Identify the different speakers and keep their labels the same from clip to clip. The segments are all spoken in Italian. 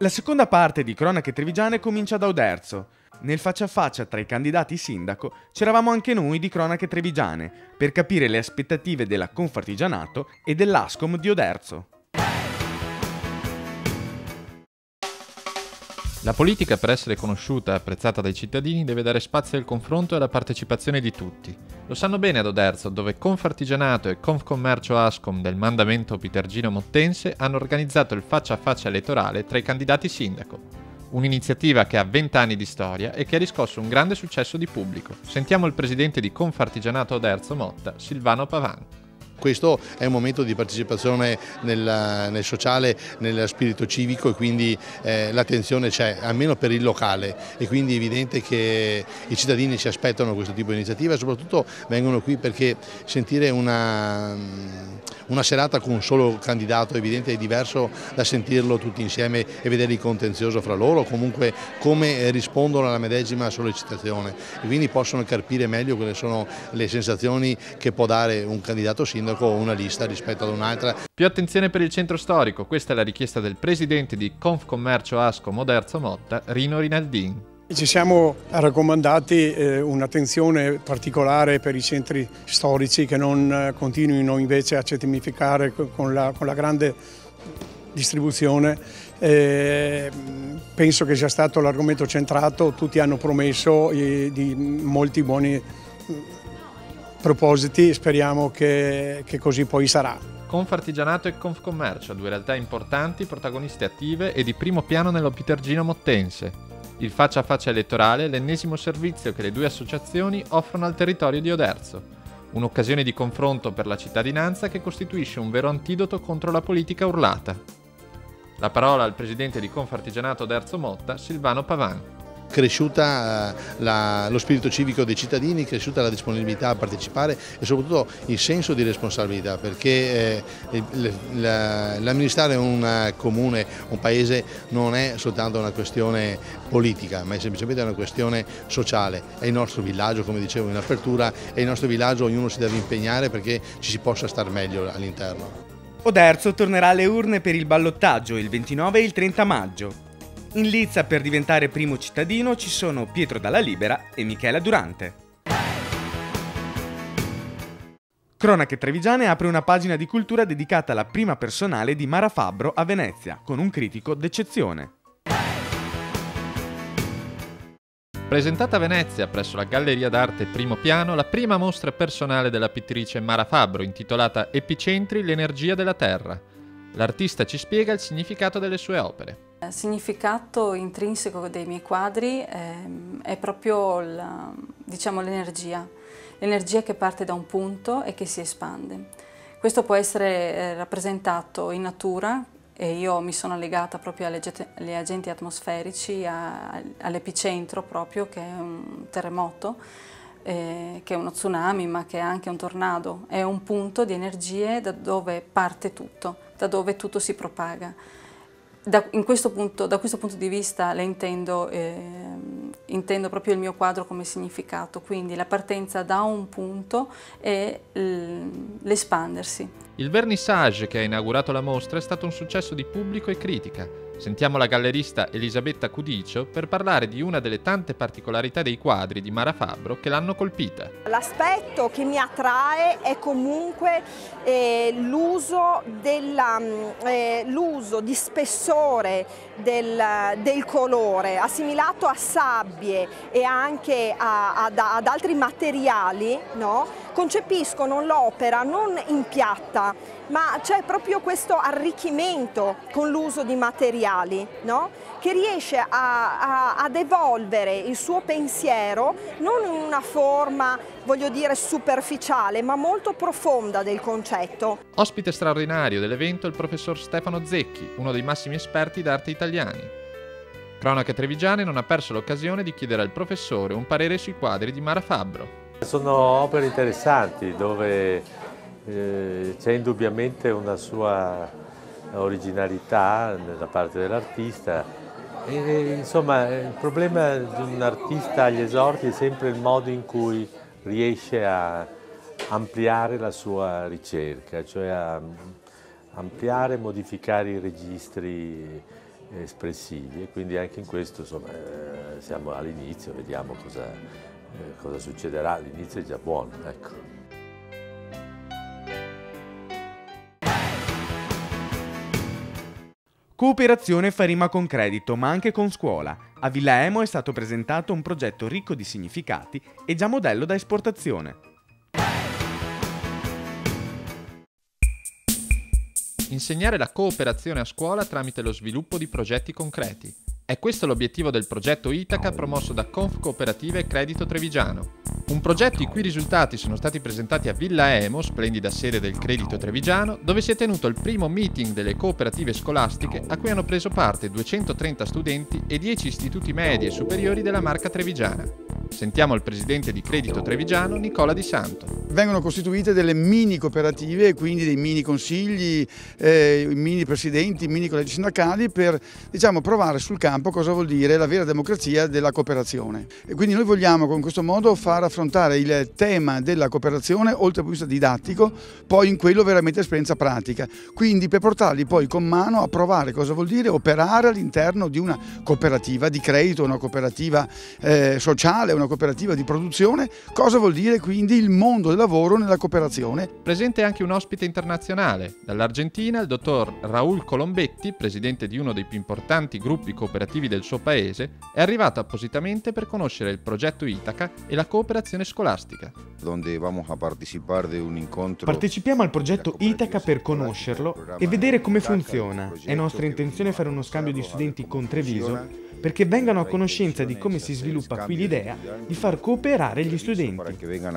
Speaker 1: La seconda parte di Cronache Trevigiane comincia da Oderzo. Nel faccia a faccia tra i candidati sindaco c'eravamo anche noi di Cronache Trevigiane per capire le aspettative della Confartigianato e dell'Ascom di Oderzo.
Speaker 2: La politica, per essere conosciuta e apprezzata dai cittadini, deve dare spazio al confronto e alla partecipazione di tutti. Lo sanno bene ad Oderzo, dove Confartigianato e Confcommercio Ascom del mandamento Pitergino Mottense hanno organizzato il faccia a faccia elettorale tra i candidati sindaco. Un'iniziativa che ha 20 anni di storia e che ha riscosso un grande successo di pubblico. Sentiamo il presidente di Confartigianato Oderzo Motta, Silvano Pavan.
Speaker 3: Questo è un momento di partecipazione nel sociale, nel spirito civico, e quindi l'attenzione c'è, almeno per il locale, e quindi è evidente che i cittadini ci aspettano questo tipo di iniziativa e soprattutto vengono qui perché sentire una serata con un solo candidato evidente è diverso da sentirlo tutti insieme e vedere il contenzioso fra loro, comunque come rispondono alla medesima sollecitazione, e quindi possono capire meglio quali sono le sensazioni che può dare un candidato sindaco o una lista rispetto ad un'altra.
Speaker 2: Più attenzione per il centro storico, questa è la richiesta del presidente di Confcommercio Ascom Oderzo Motta, Rino Rinaldin.
Speaker 4: Ci siamo raccomandati un'attenzione particolare per i centri storici, che non continuino invece a certificare con la grande distribuzione. Penso che sia stato l'argomento centrato, tutti hanno promesso di molti buoni propositi, speriamo che così poi sarà.
Speaker 2: Confartigianato e Confcommercio, due realtà importanti, protagoniste attive e di primo piano nello Pitergino Mottense. Il faccia a faccia elettorale è l'ennesimo servizio che le due associazioni offrono al territorio di Oderzo. Un'occasione di confronto per la cittadinanza che costituisce un vero antidoto contro la politica urlata. La parola al presidente di Confartigianato Oderzo Motta, Silvano Pavan.
Speaker 3: Cresciuta lo spirito civico dei cittadini, cresciuta la disponibilità a partecipare e soprattutto il senso di responsabilità, perché l'amministrare un comune, un paese, non è soltanto una questione politica, ma è semplicemente una questione sociale. È il nostro villaggio, come dicevo in apertura, è il nostro villaggio, ognuno si deve impegnare perché ci si possa star meglio all'interno.
Speaker 1: Oderzo tornerà alle urne per il ballottaggio il 29 e il 30 maggio. In lizza per diventare primo cittadino ci sono Pietro Dalla Libera e Michela Durante. Cronache Trevigiane apre una pagina di cultura dedicata alla prima personale di Mara Fabbro a Venezia, con un critico d'eccezione.
Speaker 2: Presentata a Venezia presso la Galleria d'Arte Primo Piano, la prima mostra personale della pittrice Mara Fabbro, intitolata Epicentri, l'energia della Terra. L'artista ci spiega il significato delle sue opere.
Speaker 5: Il significato intrinseco dei miei quadri è proprio l'energia che parte da un punto e che si espande. Questo può essere rappresentato in natura, e io mi sono legata proprio agli agenti atmosferici, all'epicentro proprio, che è un terremoto, che è uno tsunami, ma che è anche un tornado. È un punto di energie da dove parte tutto, da dove tutto si propaga. Da questo punto di vista intendo proprio il mio quadro come significato, quindi la partenza da un punto e l'espandersi.
Speaker 2: Il vernissage che ha inaugurato la mostra è stato un successo di pubblico e critica. Sentiamo la gallerista Elisabetta Cudicio per parlare di una delle tante particolarità dei quadri di Mara Fabbro che l'hanno colpita.
Speaker 6: L'aspetto che mi attrae è comunque l'uso di spessore del colore, assimilato a sabbie e anche ad altri materiali, no? Concepiscono l'opera non in piatta, ma c'è proprio questo arricchimento con l'uso di materiali, no? Che riesce ad evolvere il suo pensiero non in una forma, voglio dire, superficiale, ma molto profonda del concetto.
Speaker 2: Ospite straordinario dell'evento è il professor Stefano Zecchi, uno dei massimi esperti d'arte italiani. Cronache Trevigiane non ha perso l'occasione di chiedere al professore un parere sui quadri di Mara Fabbro.
Speaker 7: Sono opere interessanti dove c'è indubbiamente una sua originalità da parte dell'artista. Insomma, il problema di un artista agli esordi è sempre il modo in cui riesce a ampliare la sua ricerca, cioè a ampliare, modificare i registri espressivi, e quindi anche in questo insomma, siamo all'inizio, vediamo cosa succederà. L'inizio è già buono, ecco.
Speaker 1: Cooperazione fa rima con credito, ma anche con scuola. A Villa Emo è stato presentato un progetto ricco di significati e già modello da esportazione.
Speaker 2: Insegnare la cooperazione a scuola tramite lo sviluppo di progetti concreti. È questo l'obiettivo del progetto Itaca promosso da Confcooperative e Credito Trevigiano. Un progetto i cui risultati sono stati presentati a Villa Emo, splendida sede del Credito Trevigiano, dove si è tenuto il primo meeting delle cooperative scolastiche a cui hanno preso parte 230 studenti e 10 istituti medi e superiori della Marca Trevigiana. Sentiamo il presidente di Credito Trevigiano, Nicola Di Santo.
Speaker 8: Vengono costituite delle mini cooperative, quindi dei mini consigli, mini presidenti, mini collegi sindacali per provare sul campo cosa vuol dire la vera democrazia della cooperazione. E quindi noi vogliamo con questo modo far affrontare il tema della cooperazione oltre dal punto di vista didattico, poi in quello veramente esperienza pratica. Quindi per portarli poi con mano a provare cosa vuol dire operare all'interno di una cooperativa di credito, una cooperativa sociale, una cooperativa di produzione, cosa vuol dire quindi il mondo del lavoro nella cooperazione.
Speaker 2: Presente anche un ospite internazionale. Dall'Argentina il dottor Raúl Colombetti, presidente di uno dei più importanti gruppi cooperativi del suo paese, è arrivato appositamente per conoscere il progetto Itaca e la cooperazione scolastica.
Speaker 1: Partecipiamo al progetto Itaca per conoscerlo e vedere come funziona. È nostra intenzione fare uno scambio di studenti con Treviso perché vengano a conoscenza di come si sviluppa qui l'idea di far cooperare gli studenti.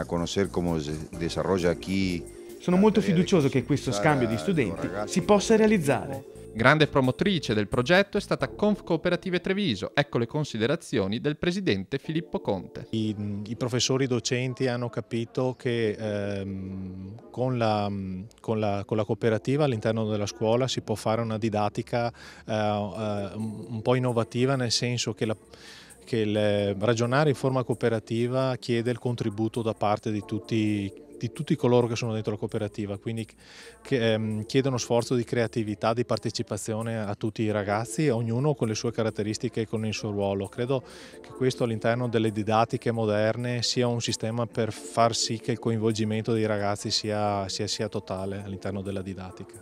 Speaker 1: Sono molto fiducioso che questo scambio di studenti si possa realizzare.
Speaker 2: Grande promotrice del progetto è stata Confcooperative Treviso. Ecco le considerazioni del presidente Filippo Conte.
Speaker 9: I professori docenti hanno capito che con la cooperativa all'interno della scuola si può fare una didattica un po' innovativa, nel senso che il ragionare in forma cooperativa chiede il contributo da parte di tutti coloro che sono dentro la cooperativa, quindi chiedono sforzo di creatività, di partecipazione a tutti i ragazzi, ognuno con le sue caratteristiche e con il suo ruolo. Credo che questo all'interno delle didattiche moderne sia un sistema per far sì che il coinvolgimento dei ragazzi sia totale all'interno della didattica.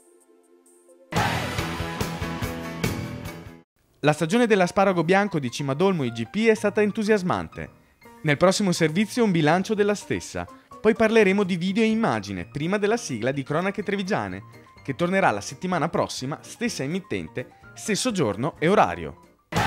Speaker 1: La stagione dell'asparago bianco di Cimadolmo IGP è stata entusiasmante. Nel prossimo servizio un bilancio della stessa. Poi parleremo di video e immagine, prima della sigla di Cronache Trevigiane, che tornerà la settimana prossima, stessa emittente, stesso giorno e orario.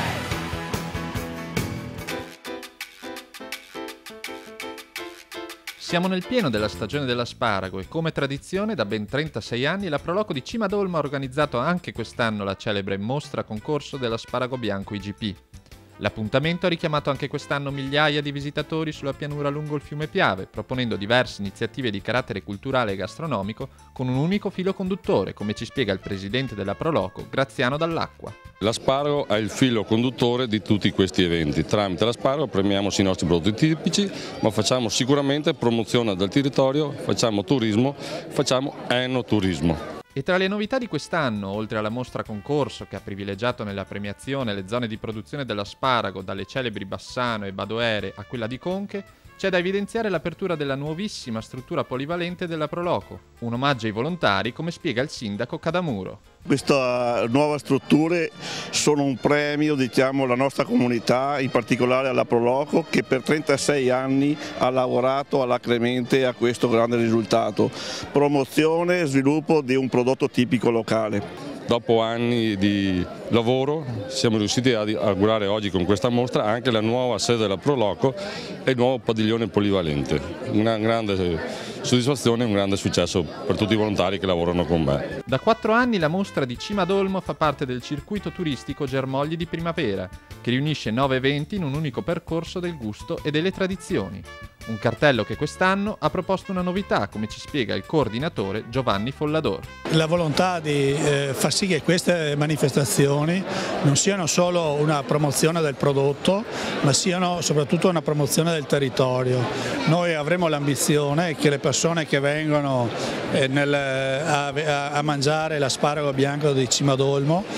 Speaker 2: Siamo nel pieno della stagione dell'asparago e come tradizione da ben 36 anni la Proloco di Cimadolmo ha organizzato anche quest'anno la celebre mostra concorso dell'asparago bianco IGP. L'appuntamento ha richiamato anche quest'anno migliaia di visitatori sulla pianura lungo il fiume Piave, proponendo diverse iniziative di carattere culturale e gastronomico con un unico filo conduttore, come ci spiega il presidente della Proloco, Graziano Dall'Acqua.
Speaker 10: L'asparago è il filo conduttore di tutti questi eventi. Tramite l'asparago premiamo i nostri prodotti tipici, ma facciamo sicuramente promozione del territorio, facciamo turismo, facciamo enoturismo.
Speaker 2: E tra le novità di quest'anno, oltre alla mostra concorso che ha privilegiato nella premiazione le zone di produzione dell'asparago dalle celebri Bassano e Badoere a quella di Conche, c'è da evidenziare l'apertura della nuovissima struttura polivalente della Proloco, un omaggio ai volontari come spiega il sindaco Cadamuro.
Speaker 11: Queste nuove strutture sono un premio alla nostra comunità, in particolare alla Proloco, che per 36 anni ha lavorato alacremente a questo grande risultato. Promozione e sviluppo di un prodotto tipico locale.
Speaker 10: Dopo anni di lavoro siamo riusciti a inaugurare oggi con questa mostra anche la nuova sede della Proloco e il nuovo padiglione polivalente. Una grande soddisfazione e un grande successo per tutti i volontari che lavorano con me.
Speaker 2: Da 4 anni la mostra di Cimadolmo fa parte del circuito turistico Germogli di Primavera, che riunisce 9 eventi in un unico percorso del gusto e delle tradizioni. Un cartello che quest'anno ha proposto una novità, come ci spiega il coordinatore Giovanni Follador.
Speaker 12: La volontà di far sì che queste manifestazioni non siano solo una promozione del prodotto, ma siano soprattutto una promozione del territorio. Noi avremo l'ambizione che le persone che vengono a mangiare l'asparago bianco di Cimadolmo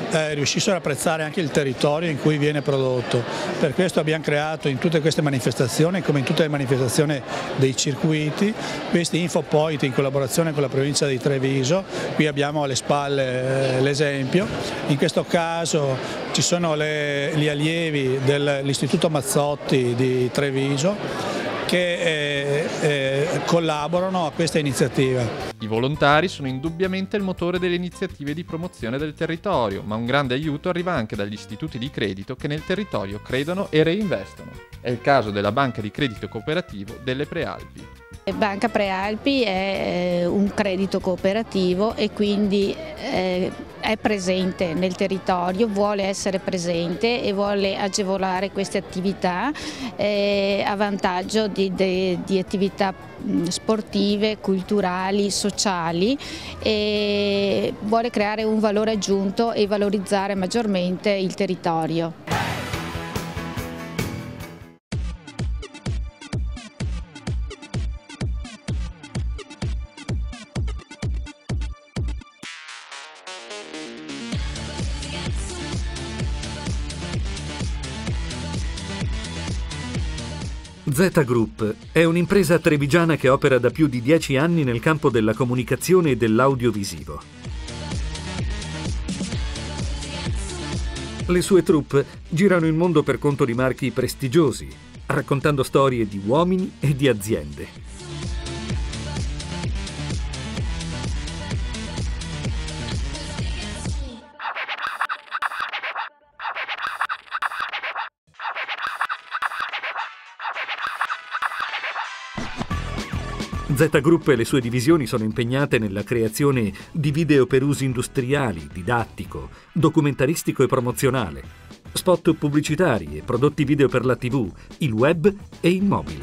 Speaker 12: riuscissero ad apprezzare anche il territorio in cui viene prodotto. Per questo abbiamo creato in tutte queste manifestazioni, come in tutte le manifestazioni dei circuiti, questi infopoint in collaborazione con la provincia di Treviso. Qui abbiamo alle spalle l'esempio. In questo caso ci sono gli allievi dell'Istituto Mazzotti di Treviso che collaborano a questa iniziativa.
Speaker 2: I volontari sono indubbiamente il motore delle iniziative di promozione del territorio, ma un grande aiuto arriva anche dagli istituti di credito che nel territorio credono e reinvestono. È il caso della Banca di Credito Cooperativo delle Prealpi.
Speaker 13: Banca Prealpi è un credito cooperativo e quindi è presente nel territorio, vuole essere presente e vuole agevolare queste attività a vantaggio di attività sportive, culturali, sociali, e vuole creare un valore aggiunto e valorizzare maggiormente il territorio.
Speaker 14: Z Group è un'impresa trevigiana che opera da più di 10 anni nel campo della comunicazione e dell'audiovisivo. Le sue troupe girano il mondo per conto di marchi prestigiosi, raccontando storie di uomini e di aziende. Z Group e le sue divisioni sono impegnate nella creazione di video per usi industriali, didattico, documentaristico e promozionale, spot pubblicitari e prodotti video per la TV, il web e il mobile.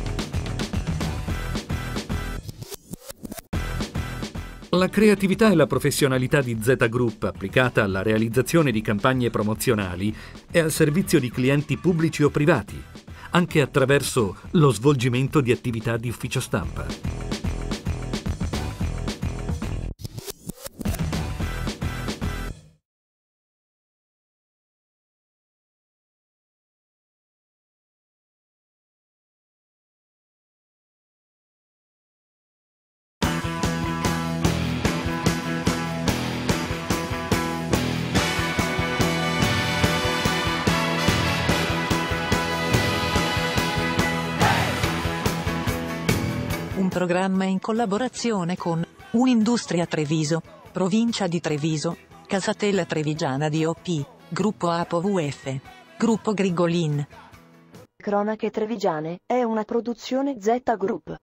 Speaker 14: La creatività e la professionalità di Z Group, applicata alla realizzazione di campagne promozionali, è al servizio di clienti pubblici o privati, anche attraverso lo svolgimento di attività di ufficio stampa.
Speaker 15: Un programma in collaborazione con Unindustria Treviso, Provincia di Treviso, Casatella Trevigiana DOP, Gruppo APOVF, Gruppo Grigolin.
Speaker 16: Cronache Trevigiane è una produzione Z Group.